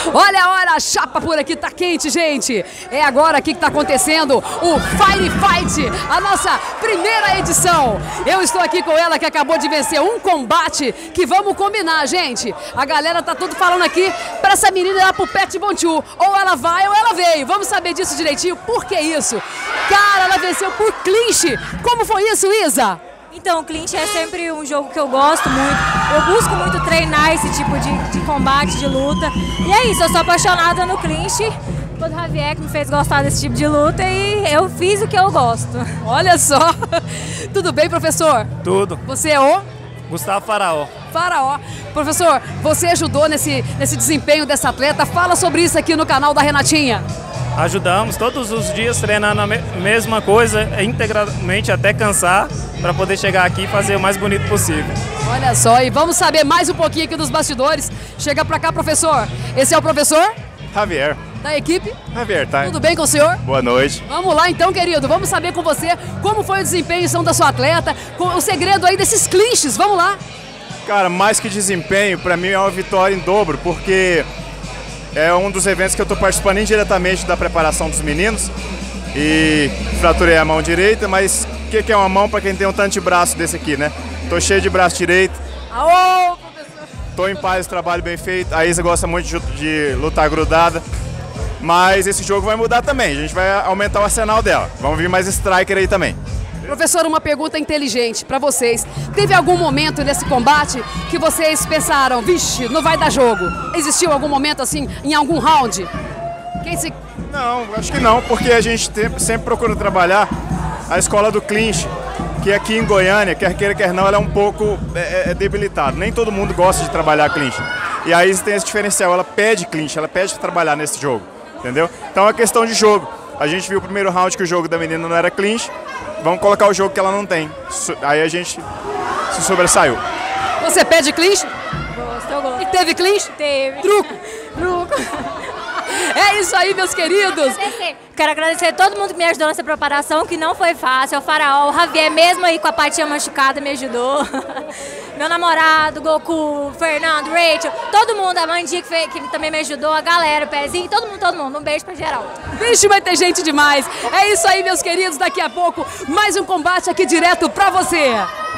Olha, a chapa por aqui tá quente, gente. É agora aqui que tá acontecendo o Fire Fight, a nossa primeira edição. Eu estou aqui com ela que acabou de vencer um combate que vamos combinar, gente. A galera tá tudo falando aqui pra essa menina ir lá pro Pet Bonchu. Ou ela vai ou ela veio. Vamos saber disso direitinho. Por que isso? Cara, ela venceu por clinch. Como foi isso, Isa? Então, o clinch é sempre um jogo que eu gosto muito. Eu busco muito treinar esse tipo de combate, de luta. E é isso, eu sou apaixonada no clinch. Foi o Javier que me fez gostar desse tipo de luta e eu fiz o que eu gosto. Olha só. Tudo bem, professor? Tudo. Você é o? Gustavo Faraó. Faraó. Professor, você ajudou nesse desempenho dessa atleta. Fala sobre isso aqui no canal da Renatinha. Ajudamos todos os dias treinando a mesma coisa, integralmente até cansar, para poder chegar aqui e fazer o mais bonito possível. Olha só, e vamos saber mais um pouquinho aqui dos bastidores. Chega pra cá, professor. Esse é o professor? Javier. Da equipe? Javier, tá? Tudo bem com o senhor? Boa noite. Vamos lá então, querido. Vamos saber com você como foi o desempenho da sua atleta, o segredo aí desses clinches. Vamos lá. Cara, mais que desempenho, pra mim é uma vitória em dobro, porque é um dos eventos que eu tô participando indiretamente da preparação dos meninos e fraturei a mão direita, mas o que é uma mão pra quem tem um tanto de braço desse aqui, né? Tô cheio de braço direito. Aô, professor. Tô em paz, trabalho bem feito. A Isa gosta muito de lutar grudada. Mas esse jogo vai mudar também, a gente vai aumentar o arsenal dela. Vamos vir mais striker aí também. Professor, uma pergunta inteligente para vocês. Teve algum momento nesse combate que vocês pensaram, vixe, não vai dar jogo? Existiu algum momento assim, em algum round? Não, acho que não, porque a gente sempre procura trabalhar a escola do clinch, que aqui em Goiânia, quer queira, quer não, ela é um pouco debilitada. Nem todo mundo gosta de trabalhar clinch. E aí tem esse diferencial, ela pede clinch, ela pede para trabalhar nesse jogo. Entendeu? Então é uma questão de jogo. A gente viu o primeiro round que o jogo da menina não era clinch, vamos colocar o jogo que ela não tem. Aí a gente se sobressaiu. Você pede clinch? Gosto, eu gosto. E teve clinch? Teve. Truco? Truco. É isso aí, meus queridos. Quero agradecer a todo mundo que me ajudou nessa preparação, que não foi fácil. O Faraó, o Javier, mesmo aí com a patinha machucada, me ajudou. Meu namorado, Goku, Fernando, Rachel, todo mundo, a Mandi que também me ajudou, a galera, o Pezinho, todo mundo. Um beijo pra geral. Vixe, vai ter gente demais. É isso aí, meus queridos. Daqui a pouco, mais um combate aqui direto pra você.